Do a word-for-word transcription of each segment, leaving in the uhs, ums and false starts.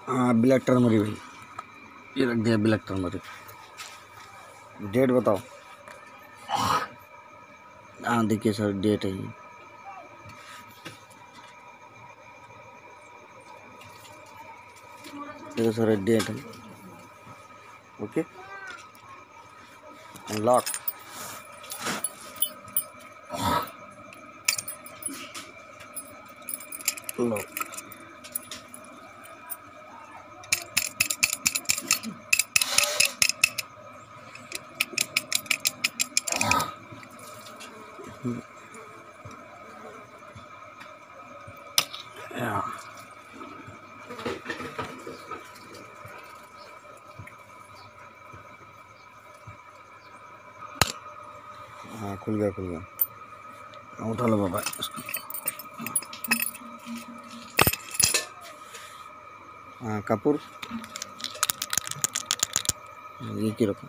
हाँ black turmeric भाई, ये रख दिया ब्लैक टर्मरिक। डेट बताओ। हाँ देखिए सर डेट है ये। देखो सर डेट है। Okay lock. लॉक हाँ खुल गया खुल गया। उठा लो बाबा इसको। हाँ कपूर ये की रखो।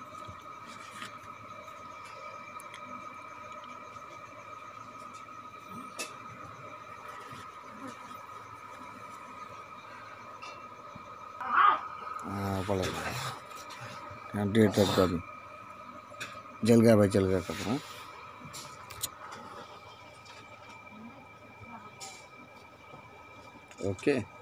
हाँ पड़ा हाँ डेट रख दो। जल गया भाई, जल गया कपूर। हाँ ओके।